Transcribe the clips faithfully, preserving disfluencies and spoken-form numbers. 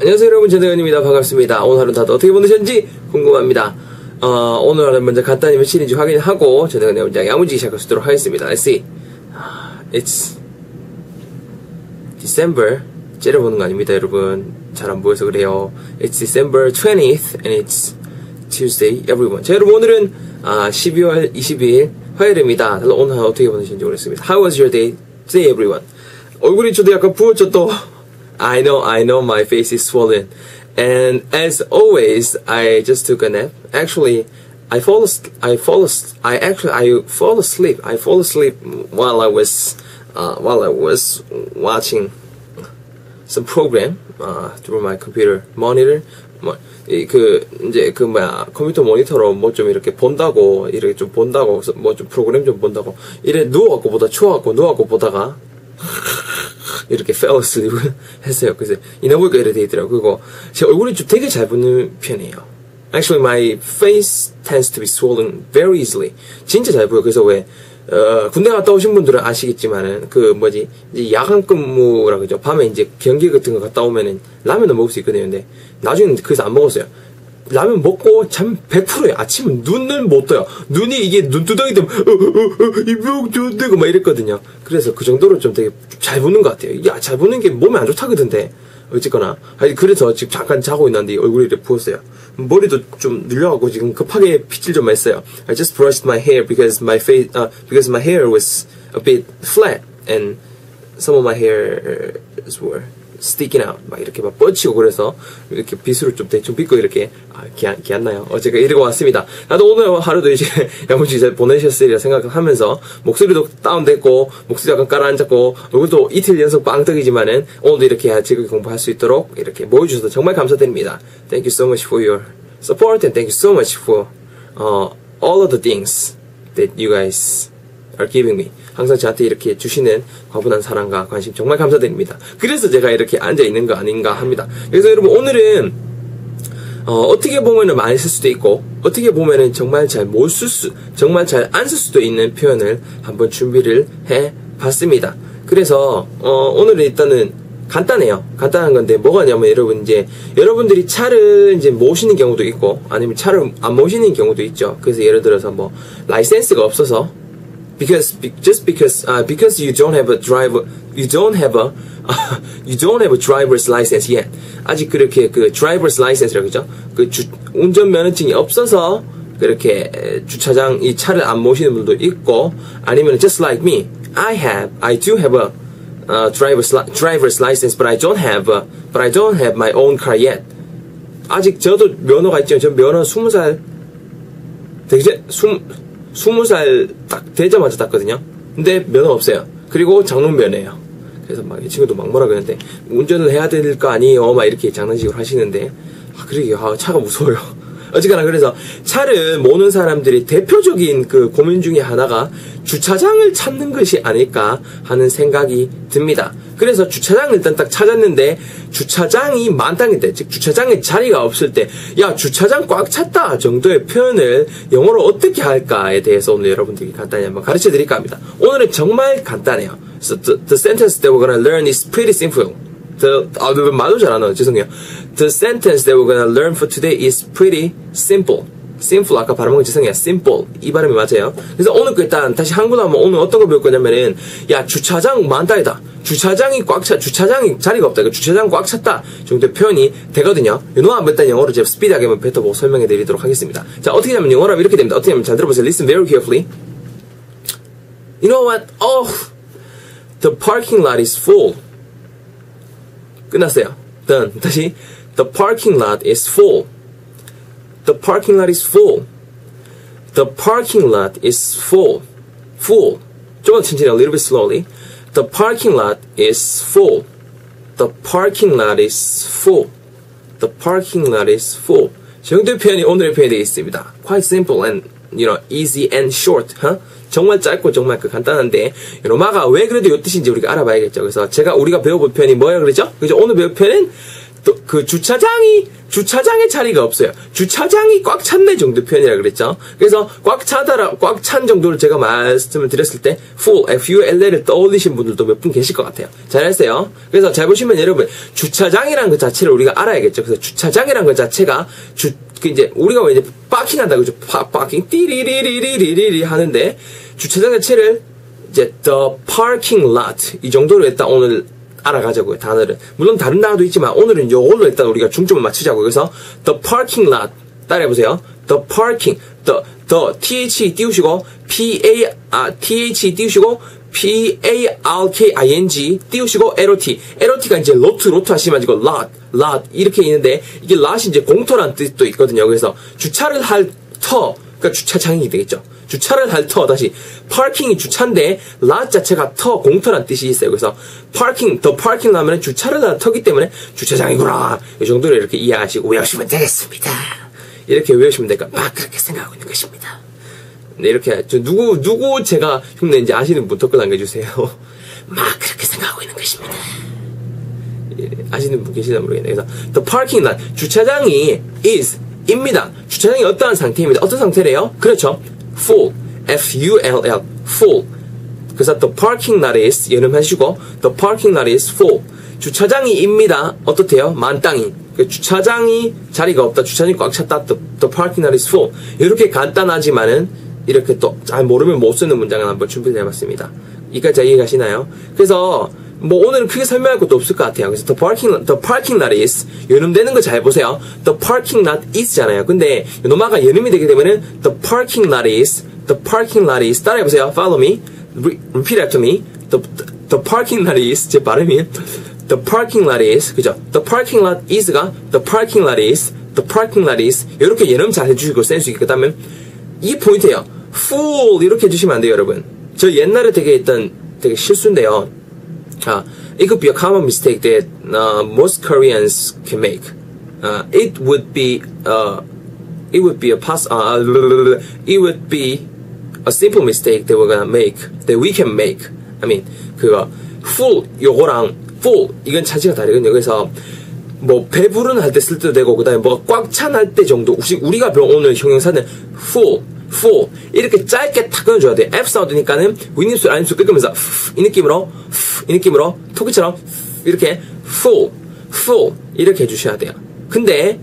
안녕하세요 여러분, 전대건입니다. 반갑습니다. 오늘 하루는 다들 어떻게 보내셨는지 궁금합니다. 어, 오늘 하루는 먼저 간단히 며칠인지 확인하고 전대건의 문장 야무지게 시작할 수 있도록 하겠습니다. Let's see. It's December. 째려보는 거 아닙니다 여러분. 잘 안 보여서 그래요. It's December twentieth and it's Tuesday everyone. 자 여러분, 오늘은 아, 십이월 이십이일 화요일입니다. 다들 오늘 하루 어떻게 보내셨는지 모르겠습니다. How was your day today everyone? 얼굴이 저도 약간 부었죠 또. I know, I know my face is swollen. And as always, I just took a nap. Actually, I fall asleep, I fall asleep, I actually, I fall asleep, I fall asleep while I was, uh, while I was watching some program, uh, through my computer monitor. 뭐, 이, 그, 이제, 그, 뭐야, 컴퓨터 모니터로 뭐 좀 이렇게 본다고, 이렇게 좀 본다고, 뭐 좀 프로그램 좀 본다고, 이래 누워갖고 보다, 추워갖고 누워갖고 보다가, 이렇게 fell asleep 했어요. 그래서 이나보니까 이래 돼 있더라고요. 그리고 제 얼굴이 좀 되게 잘 붓는 편이에요. Actually, my face tends to be swollen very easily. 진짜 잘 보여. 그래서 왜 어, 군대 갔다 오신 분들은 아시겠지만은 그 뭐지 이제 야간 근무라 그죠. 밤에 이제 경기 같은 거 갔다 오면은 라면을 먹을 수 있거든요. 근데 나중에는 그래서 안 먹었어요. 라면 먹고 잠 백 퍼센트예요. 아침은 눈을 못 떠요. 눈이 이게 눈두덩이 되면 어, 어, 어, 이병 좋대고 막 이랬거든요. 그래서 그 정도로 좀 되게 잘 보는 것 같아요. 야, 잘 보는 게 몸에 안 좋다거든데. 어쨌거나. 아니, 그래서 지금 잠깐 자고 있는데 얼굴이 이렇게 부었어요. 머리도 좀 늘려가고 지금 급하게 빗질 좀 했어요. I just brushed my hair because my face, uh, because my hair was a bit flat and some of my hairs were sticking out. 막 이렇게 막 뻗치고 그래서 이렇게 빗으로 좀 대충 빗고 이렇게 아, 기 안, 기 안 나요. 어제가 이러고 왔습니다. 나도 오늘 하루도 이제 야무지게 잘 보내셨으리라 생각하면서 목소리도 다운됐고 목소리 약간 깔아앉았고 얼굴도 이틀 연속 빵떡이지만은 오늘도 이렇게 즐겁게 공부할 수 있도록 이렇게 모여주셔서 정말 감사드립니다. Thank you so much for your support and thank you so much for uh, all of the things that you guys are giving me. 항상 저한테 이렇게 주시는 과분한 사랑과 관심 정말 감사드립니다. 그래서 제가 이렇게 앉아있는 거 아닌가 합니다. 그래서 여러분, 오늘은 어, 어떻게 보면은 많이 쓸 수도 있고 어떻게 보면은 정말 잘 못 쓸 수, 정말 잘 안 쓸 수도 있는 표현을 한번 준비를 해봤습니다. 그래서 어, 오늘은 일단은 간단해요. 간단한 건데 뭐가냐면 여러분, 이제 여러분들이 차를 이제 모시는 경우도 있고 아니면 차를 안 모시는 경우도 있죠. 그래서 예를 들어서 뭐 라이센스가 없어서 Because just because uh, because you don't have a driver, you don't have a uh, you don't have a driver's license yet. 아직 그렇게 그 driver's license라고 그러죠. 그 주, 운전 면허증이 없어서 그렇게 주차장 이 차를 안 모시는 분도 있고, 아니면 just like me, I have, I do have a uh, driver's li driver's license, but I don't have, a, but I don't have my own car yet. 아직 저도 면허가 있지만 저 면허 스무 살 되게 스무 스무 살 딱 되자마자 땄거든요. 근데 면허 없어요. 그리고 장롱면허예요. 그래서 막 이 친구도 막 뭐라 그러는데 운전을 해야 될 거 아니에요? 막 이렇게 장난식으로 하시는데 아, 그러게요. 아, 차가 무서워요. 어쨌거나 그래서 차를 모는 사람들이 대표적인 그 고민 중에 하나가 주차장을 찾는 것이 아닐까 하는 생각이 듭니다. 그래서 주차장을 일단 딱 찾았는데 주차장이 만땅일 때, 즉 주차장에 자리가 없을 때, 야, 주차장 꽉 찼다 정도의 표현을 영어로 어떻게 할까에 대해서 오늘 여러분들께 간단히 한번 가르쳐 드릴까 합니다. 오늘은 정말 간단해요. So the, the sentence that we're gonna learn is pretty simple. The, 아, 말도 잘 안 나와요. 죄송해요. The sentence that we're gonna learn for today is pretty simple. simple, 아까 발음한 거 죄송해요. simple. 이 발음이 맞아요. 그래서 오늘 그 일단 다시 한국으로 하면 오늘 어떤 거 배울 거냐면은, 야, 주차장 많다이다. 주차장이 꽉 차, 주차장이 자리가 없다. 그러니까 주차장 꽉 찼다. 정도의 표현이 되거든요. 요 노아 한번 일단 영어로 제가 스피드하게 한번 뱉어보고 설명해 드리도록 하겠습니다. 자, 어떻게 하면 영어로 하면 이렇게 됩니다. 어떻게 하면 잘 들어보세요. Listen very carefully. You know what? Oh, the parking lot is full. 끝났어요. Done. 다시. The parking lot is full. The parking lot is full. The parking lot is full. Full. 조금 천천히, a little bit slowly. The parking lot is full. The parking lot is full. The parking lot is full. 정도의 표현이 오늘의 표현이 되어 있습니다. Quite simple and, you know, easy and short. Huh? 정말 짧고 정말 그 간단한데 로마가 왜 그래도 이 뜻인지 우리가 알아봐야겠죠. 그래서 제가 우리가 배워볼 표현이 뭐야 그러죠? 그죠? 오늘 배울 표현은 또 그 주차장이 주차장에 자리가 없어요. 주차장이 꽉 찼네 정도 표현이라 그랬죠. 그래서 꽉 차다라 꽉 찬 정도를 제가 말씀을 드렸을 때 full, F-U-L-L을 떠올리신 분들도 몇 분 계실 것 같아요. 잘했어요. 그래서 잘 보시면 여러분 주차장이라는 그 자체를 우리가 알아야겠죠. 그래서 주차장이라는 그 자체가 주 그 이제 우리가 왜 이제 파킹한다 그죠? 파, 파킹 띠리리리리리리 하는데 주차장 자체를 이제 the parking lot 이 정도로 일단 오늘 알아가자고요. 단어를. 물론 다른 단어도 있지만 오늘은 이걸로 일단 우리가 중점을 맞추자고요. 그래서 the parking lot 따라해보세요. the parking the the th 띄우시고 p-a 아 th 띄우시고 p-a-r-k-i-n-g 띄우시고 lot lot가 이제 로트 로트 하시면 이거 lot lot 이렇게 있는데 이게 lot이 이제 공터란 뜻도 있거든요. 그래서 주차를 할 터 그러니까 주차장이 되겠죠. 주차를 할 터, 다시, parking이 주차인데, lot 자체가 터, 공터란 뜻이 있어요. 그래서, parking, the parking 하면 주차를 할 터기 때문에 주차장이구나. 이 정도로 이렇게 이해하시고 외우시면 되겠습니다. 이렇게 외우시면 될까? 막 그렇게 생각하고 있는 것입니다. 네, 이렇게, 저, 누구, 누구 제가 흉내 이제 아시는 분 댓글 남겨주세요. 막 그렇게 생각하고 있는 것입니다. 예, 아시는 분 계시나 모르겠네요. 그래서, the parking lot, 주차장이 is, 입니다. 주차장이 어떠한 상태입니다. 어떤 상태래요? 그렇죠. full, F-U-L-L, full. 그래서 the parking lot is, 연음하시고, the parking lot is full. 주차장이 입니다. 어떻대요? 만땅이. 주차장이 자리가 없다. 주차장이 꽉 찼다. The, the parking lot is full. 이렇게 간단하지만은, 이렇게 또 잘 모르면 못 쓰는 문장을 한번 준비를 해봤습니다. 이까지 이해가시나요? 그래서, 뭐 오늘은 크게 설명할 것도 없을 것 같아요. 그래서 the parking, the parking lot is 연음되는 거 잘 보세요. The parking lot is잖아요. 근데 노마가 연음이 되게 되면은 the parking lot is, the parking lot is 따라해보세요. Follow me. Re, repeat after me. The, the, the parking lot is 제 발음이 the parking lot is 그죠? The parking lot is가 the parking lot is, the parking lot is 이렇게 연음 잘 해주시고 센스 있게 그다음에 이 포인트예요. full 이렇게 해주시면 안 돼요, 여러분. 저 옛날에 되게 했던 되게 실수인데요. Uh, it could be a common mistake that uh, most Koreans can make. Uh, it would be uh, it would be a pass. Uh, it would be a simple mistake that we're gonna make that we can make. I mean, 그거 full 요거랑 full 이건 차지가 다르거든요. 그래서 뭐 배부른 할 때 쓸 때도 되고 그다음에 뭐가 꽉 찬 할 때 정도. 우리가 배운 오늘 형용사는 full. full 이렇게 짧게 탁 끊어줘야 돼. F 사운드니까는 윗입술 안입술 끄면서 이 느낌으로 이 느낌으로 토끼처럼 이렇게 full full 이렇게 해주셔야 돼요. 근데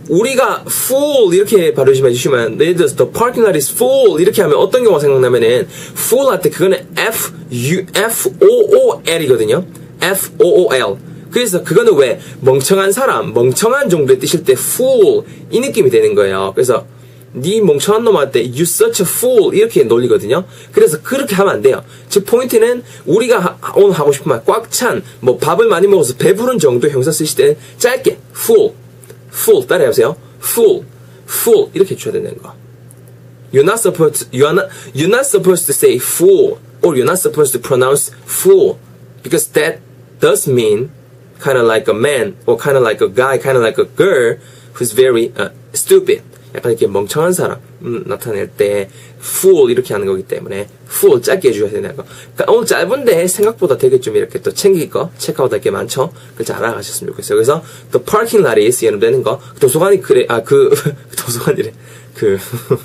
우리가 full 이렇게 발음 좀 해주시면 예를 들어서 the parking lot is full 이렇게 하면 어떤 경우가 생각나면은 full 할 때 그거는 F U F O O L이거든요. F O O L 그래서 그거는 왜 멍청한 사람 멍청한 정도의 뜻일 때 full 이 느낌이 되는 거예요. 그래서 니 멍청한 놈 할 때 you such a fool 이렇게 놀리거든요. 그래서 그렇게 하면 안 돼요. 즉 포인트는 우리가 하, 오늘 하고 싶은 말 꽉 찬 뭐 밥을 많이 먹어서 배부른 정도의 형사 쓰실 때는 짧게 full full 따라해보세요. full full 이렇게 해줘야 되는 거. You're not supposed to, you're not, you're not supposed to say fool or you're not supposed to pronounce fool because that does mean kind of like a man or kind of like a guy, kind of like a girl who's very uh, stupid. 약간 이렇게 멍청한 사람 음, 나타낼 때 fool 이렇게 하는 거기 때문에 fool 짧게 해주셔야 되는 거. 그러니까 오늘 짧은데 생각보다 되게 좀 이렇게 또 챙길 거 체크아웃 할 게 많죠. 그걸 잘 알아가셨으면 좋겠어요. 그래서 the parking lot is 연음되는 거. 도서관이 그래 아 그 도서관이래 그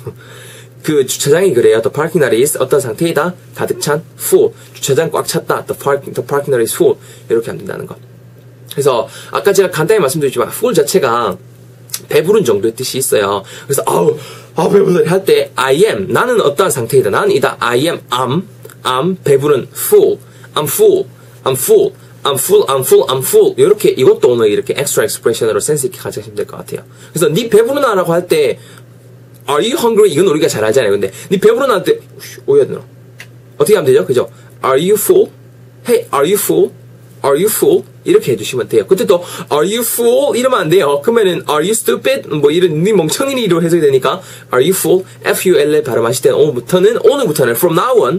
그 주차장이 그래요. The parking lot is 어떤 상태이다 가득 찬 full 주차장 꽉 찼다. The parking the parking lot is full 이렇게 하면 된다는 거. 그래서 아까 제가 간단히 말씀드렸지만 full 자체가 배부른 정도의 뜻이 있어요. 그래서 아우 아 배부르다 할 때 I am 나는 어떠한 상태이다. 나는 이다 I am I'm I'm 배부른 full I'm full I'm full I'm full I'm full I'm full 이렇게 이것도 오늘 이렇게 extra expression으로 센스 있게 가져가시면 될 것 같아요. 그래서 니 배부르나라고 할 때 Are you hungry? 이건 우리가 잘 알잖아요. 근데 니 배부르나 할 때 오해야 되나? 어떻게 하면 되죠? 그죠? Are you full? Hey, are you full? Are you full? 이렇게 해주시면 돼요. 그때 또 Are you full? 이러면 안 돼요. 그러면은 Are you stupid? 뭐 이런 니 멍청이니로 해석이 되니까 Are you full? F U L L 발음하실 때는 오늘부터는 오늘부터는 from now on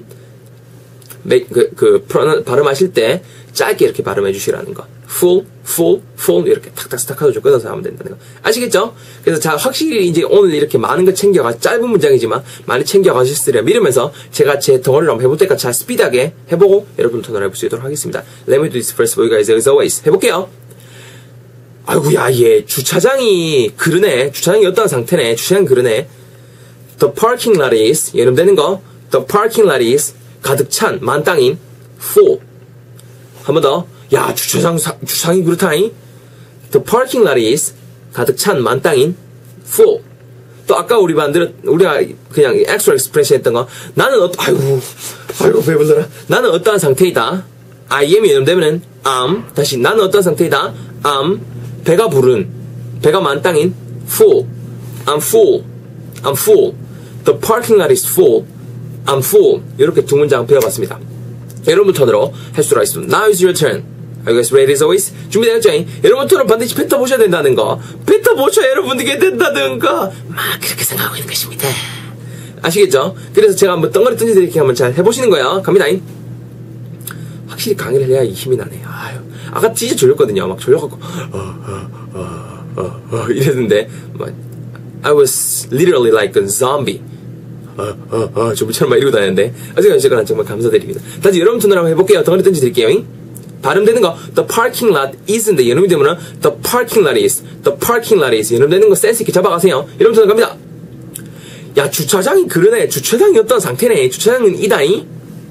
그, 그 발음하실 때 짧게 이렇게 발음해 주시라는 거. full, full, full 이렇게 탁탁 스탁하도 좀 끊어서 하면 된다는 거. 아시겠죠? 그래서 자 확실히 이제 오늘 이렇게 많은 걸 챙겨가 짧은 문장이지만 많이 챙겨가셨으리라 믿으면서 제가 제 덩어리를 한번 해볼 때까지 잘 스피드하게 해보고 여러분 토너를 해볼 수 있도록 하겠습니다. Let me do this first for you guys as always. 해볼게요. 아이고야, 얘 주차장이 그러네. 주차장이 어떤 상태네. 주차장이 그러네. The parking lot is, 이름 되는 거. The parking lot is 가득 찬, 만땅인 full. 한 번 더. 야, 주차장, 주차장이 그렇다잉. The parking lot is 가득 찬, 만땅인 full. 또 아까 우리 반대로 우리가 그냥 extra expression 했던 거. 나는 어, 아이고, 아이고 배불러라. 나는 어떠한 상태이다. I am이 연결되면은 am. 다시 나는 어떠한 상태이다. am. 배가 부른, 배가 만땅인 full. I'm full. I'm full. The parking lot is full. I'm full. 이렇게 두 문장 배워봤습니다. 여러분 턴으로 할 수가 있습니다. Now is your turn. Are you guys ready as always? 준비되었죠? 여러분 턴은 반드시 뱉어보셔야 된다는 거. 뱉어보셔야 여러분들께 된다는 거. 막 그렇게 생각하고 있는 것입니다. 아시겠죠? 그래서 제가 한번 덩어리 던지드릴게요. 한번 잘 해보시는 거예요. 갑니다. 확실히 강의를 해야 이 힘이 나네. 아유. 아까 진짜 졸렸거든요. 막 졸려갖고 어, 어, 어, 어, 어, 이랬는데 막 I was literally like a zombie. 어, 어, 어, 좀비처럼 막 이러고 다녔는데 어쨌든 어쨌거나 정말 감사드립니다. 다시 여러분 톤으로 한번 해볼게요. 덩어리 던지드릴게요. 발음되는 거 The parking lot is인데 여러분이 되면은 The parking lot is The parking lot is 여러분 되는 거 센스 있게 잡아가세요. 여러분 톤으로 갑니다. 야, 주차장이 그러네. 주차장이 어떤 상태네. 주차장은 이다잉.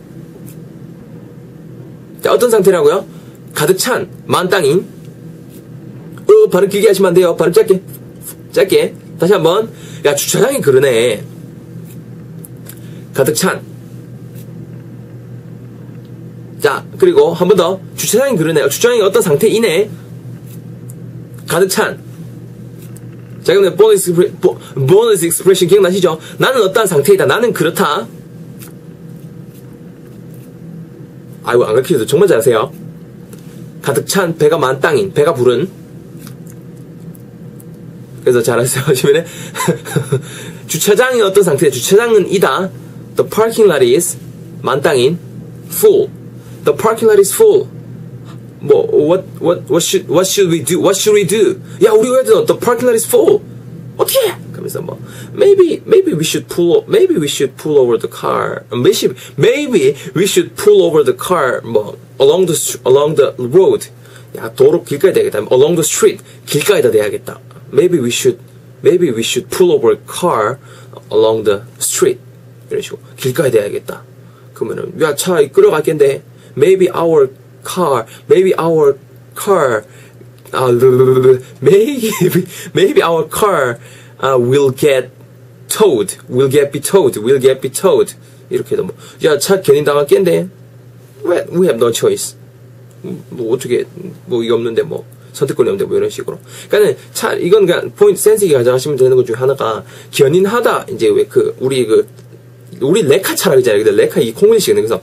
자, 어떤 상태라고요? 가득 찬, 만땅인. 어, 발음 길게 하시면 안 돼요. 발음 짧게. 짧게. 다시 한 번. 야, 주차장이 그러네. 가득 찬. 자, 그리고 한 번 더. 주차장이 그러네. 주차장이 어떤 상태이네. 가득 찬. 자, 그럼 보너스, 보너스 익스프레션 기억나시죠? 나는 어떤 상태이다. 나는 그렇다. 아이고, 안 가르쳐도 정말 잘하세요. 가득 찬, 배가 만땅인, 배가 부른. 그래서 잘하세요. 하시면은, 주차장이 어떤 상태야? 주차장은 이다. The parking lot is 만땅인, full. The parking lot is full. 뭐, what, what, what should, what should we do? What should we do? 야, 우리 왜 해도 the parking lot is full. 어떻게? 그러면서 뭐, maybe, maybe we should pull, maybe we should pull over the car. Maybe, maybe we should pull over the car. 뭐, along the, along the road. 야, 도로 길가에 대야겠다. Along the street. 길가에다 대야겠다. Maybe we should, maybe we should pull over a car along the street. 이런 식으로. 길가에 대야겠다. 그러면은, 야, 차 끌어갈겠는데. Maybe our car, maybe our car, uh, maybe, maybe our car uh, will get towed, will get be towed, will get be towed. 이렇게 해도 뭐, 야, 차 견인 당할겠는데. We have no choice. 뭐 어떻게 뭐 이게 없는데 뭐 선택권이 없는데 뭐 이런 식으로. 그러니까는 차 이건 그냥 포인트 센스 있게 가져가시면 되는 것 중에 하나가 견인하다. 이제 왜 그 우리 그 우리 레카 차라 그러잖아요. 근데 레카 이 콩글리시거든요. 그래서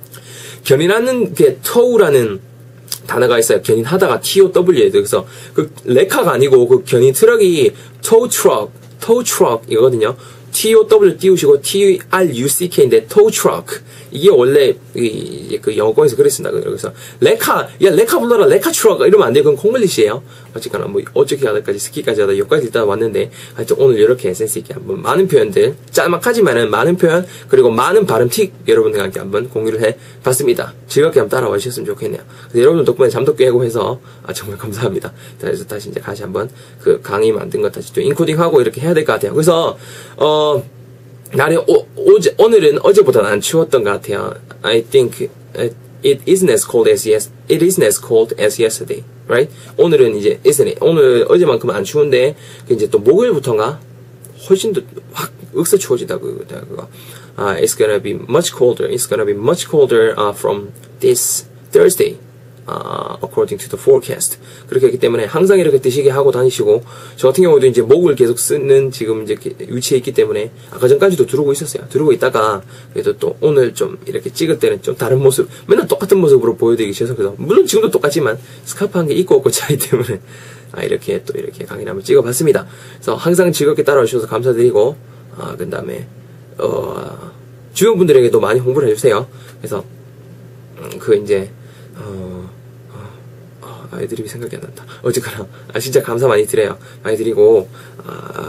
견인하는 게 tow라는 단어가 있어요. 견인하다가 T O W예요. 그래서 그 레카가 아니고 그 견인 트럭이 tow truck, tow truck 이거거든요. T O W 띄우시고 T R U C K인데 tow truck 이게 원래 이, 그 영어권에서 그랬습니다. 그래서 레카, 야 레카 불러라 레카 트럭 이러면 안 돼요. 그건 콩글리시예요. 어쨌거나 뭐 어떻게 하다까지 스키까지 하다 여기까지 일단 왔는데 하여튼 오늘 이렇게 센스 있게 한번 많은 표현들 짤막하지만은 많은 표현 그리고 많은 발음 팁 여러분들과 함께 한번 공유를 해봤습니다. 즐겁게 한번 따라와 주셨으면 좋겠네요. 그래서 여러분들 덕분에 잠도 깨고 해서 아, 정말 감사합니다. 그래서 다시 이제 다시 한번 그 강의 만든 것 다시 또 인코딩하고 이렇게 해야 될 것 같아요. 그래서 어 날이 오, 오제, 오늘은 어제보다는 안 추웠던 것 같아요. I think it isn't as cold as yes, it isn't as cold as yesterday, right? 오늘은 이제 isn't it? 오늘 어제만큼 안 추운데 이제 또 목요일부터인가 훨씬 더 확 억세 추워지다 그거 그거. Uh, it's gonna be much colder. It's gonna be much colder uh, from this Thursday. Uh, according to the forecast. 그렇게 했기 때문에 항상 이렇게 드시게 하고 다니시고, 저 같은 경우도 이제 목을 계속 쓰는 지금 이제 위치에 있기 때문에, 아까 전까지도 두르고 있었어요. 두르고 있다가, 그래도 또 오늘 좀 이렇게 찍을 때는 좀 다른 모습, 맨날 똑같은 모습으로 보여드리기 죄송해서, 물론 지금도 똑같지만, 스카프 한 개 입고 없고 차이 때문에, 아, 이렇게 또 이렇게 강의를 한번 찍어봤습니다. 그래서 항상 즐겁게 따라와 주셔서 감사드리고, 아, 그 다음에, 어, 주변 분들에게도 많이 홍보를 해주세요. 그래서, 음, 그 이제, 어, 애드립이 생각이 안 난다. 어쨌거나 아, 진짜 감사 많이 드려요. 많이 드리고 아,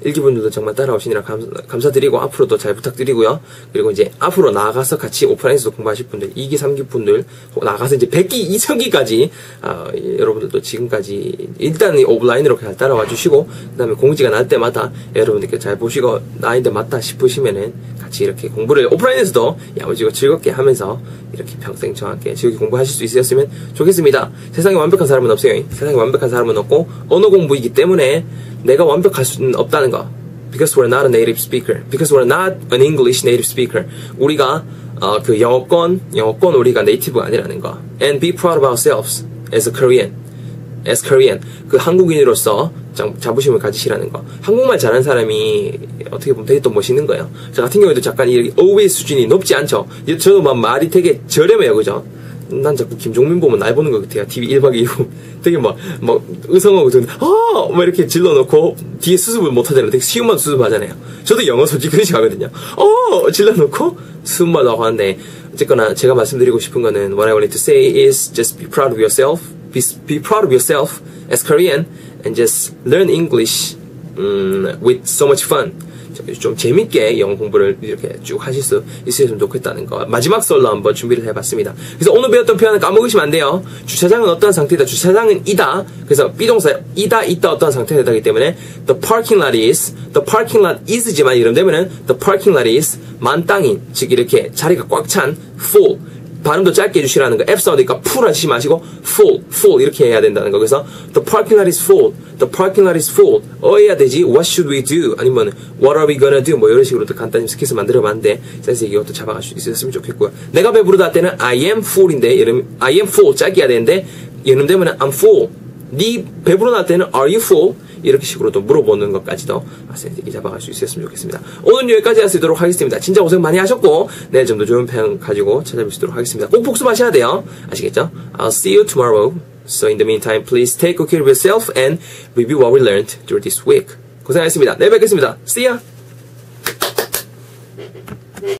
일기분들도 정말 따라오시느라 감, 감사드리고 앞으로도 잘 부탁드리고요. 그리고 이제 앞으로 나가서 같이 오프라인에서도 공부하실 분들, 이 기, 삼 기 분들 나가서 이제 백 기, 이천 기까지 어, 여러분들도 지금까지 일단 오프라인으로 잘 따라와 주시고 그 다음에 공지가 날 때마다 여러분들께 잘 보시고 나인데 맞다 싶으시면은 같이 이렇게 공부를 오프라인에서도 야무지고 즐겁게 하면서 이렇게 평생 저와 함께 즐겁게 공부하실 수 있었으면 좋겠습니다. 세상에 완벽한 사람은 없어요. 세상에 완벽한 사람은 없고 언어 공부이기 때문에 내가 완벽할 수는 없다는 거. Because we're not a native speaker. Because we're not an English native speaker. 우리가 어, 그 영어권, 영어권 우리가 네이티브가 아니라는 거. And be proud of ourselves as a Korean. As Korean. 그 한국인으로서 자부심을 가지시라는 거. 한국말 잘하는 사람이 어떻게 보면 되게 또 멋있는 거예요. 저 같은 경우에도 약간 이 어휘 수준이 높지 않죠. 저도 막 말이 되게 저렴해요, 그죠? 난 자꾸 김종민 보면 날 보는 것 같아요. 티비 일 박 이 일 되게 막, 막, 의성하고 좀, 아! 막 이렇게 질러놓고, 뒤에 수습을 못 하잖아요. 되게 쉬운 말 수습하잖아요. 저도 영어 솔직히 그렇게 하거든요. 어! 질러놓고, 수습만 하고 하는데, 어쨌거나 제가 말씀드리고 싶은 거는, what I wanted to say is, just be proud of yourself, be, be proud of yourself as Korean, and just learn English, um, with so much fun. 좀 재밌게 영어 공부를 이렇게 쭉 하실 수 있으면 좋겠다는 거. 마지막 설로 한번 준비를 해봤습니다. 그래서 오늘 배웠던 표현은 까먹으시면 안 돼요. 주차장은 어떠한 상태이다. 주차장은 이다. 그래서 비동사 이다, 있다, 어떠한 상태이다기 때문에 the parking lot is, the parking lot is지만 이름 되면은 the parking lot is 만땅인, 즉 이렇게 자리가 꽉 찬 full. 발음도 짧게 해주시라는 거. F 사운드니까 full 하시지 마시고 full, full 이렇게 해야 된다는 거. 그래서 the parking lot is full, the parking lot is full. 어 해야 되지. What should we do? 아니면 what are we gonna do? 뭐 이런 식으로 또 간단히 스킷을 만들어봤는데 센스 있게 이것도 잡아갈 수 있었으면 좋겠고요. 내가 배부르다 할 때는 I am full인데 예를 I am full 짧게 해야 되는데 예를 들면 I'm full. 네 배부르다 할 때는 are you full? 이렇게 식으로 또 물어보는 것까지도 센스 있게 잡아갈 수 있었으면 좋겠습니다. 오늘 여기까지 할 수 있도록 하겠습니다. 진짜 고생 많이 하셨고 내일 좀 더 좋은 편 가지고 찾아뵙도록 하겠습니다. 꼭 복습하셔야 돼요. 아시겠죠? I'll see you tomorrow. So in the meantime, please take good care of yourself and review what we learned during this week. 고생하셨습니다. 내일 뵙겠습니다. See ya!